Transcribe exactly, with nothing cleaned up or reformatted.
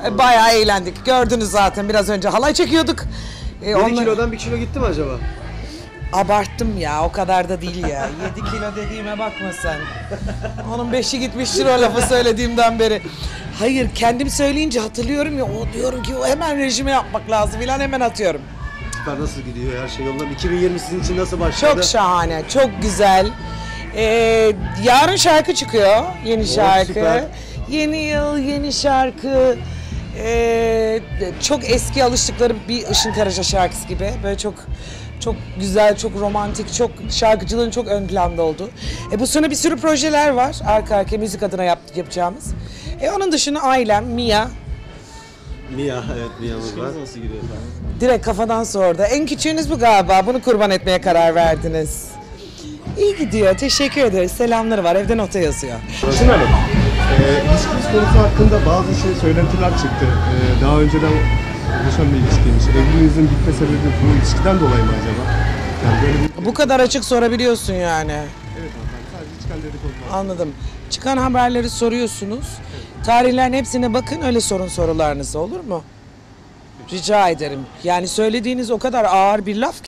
E, bayağı eğlendik. Gördünüz zaten biraz önce halay çekiyorduk. E, yedi onunla... kilodan bir kilo gitti mi acaba? Abarttım ya, o kadar da değil ya. yedi kilo dediğime bakma sen. Onun beşi gitmiştir o lafı söylediğimden beri. Hayır, kendim söyleyince hatırlıyorum ya, o diyorum ki o hemen rejime yapmak lazım ilan, hemen atıyorum. Süper, nasıl gidiyor her şey yolunda? iki bin yirmi sizin için nasıl başladı? Çok şahane, çok güzel. Ee, yarın şarkı çıkıyor, yeni Oh, şarkı. süper. Yeni yıl, yeni şarkı. Ee, çok eski alıştıkları bir Işın Karaca şarkısı gibi. Böyle çok çok güzel, çok romantik, çok şarkıcılığın çok ön planda olduğu. E, bu sene bir sürü projeler var arka arkaya müzik adına yap, yapacağımız. E, onun dışında ailem, Mia. Mia, evet Mia'mız var. Nasıl gidiyor efendim? Direkt kafadan sordu. En küçüğünüz bu galiba. Bunu kurban etmeye karar verdiniz. İyi gidiyor. Teşekkür ederiz. Selamları var. Evde nota yazıyor. Özgün Hanım, e, ilişkiniz konusu hakkında bazı şey söylentiler çıktı. E, daha önceden oluşan bir ilişkiymiş. Evliliğinizin bitme sebebi bu ilişkiden dolayı mı acaba? Yani böyle bir... Bu kadar açık sorabiliyorsun yani. Evet hanımefendi, sadece çıkan dedikodular. Anladım. Çıkan haberleri soruyorsunuz. Tarihlerin hepsine bakın, öyle sorun sorularınızı, olur mu? Rica ederim. Yani söylediğiniz o kadar ağır bir laf ki.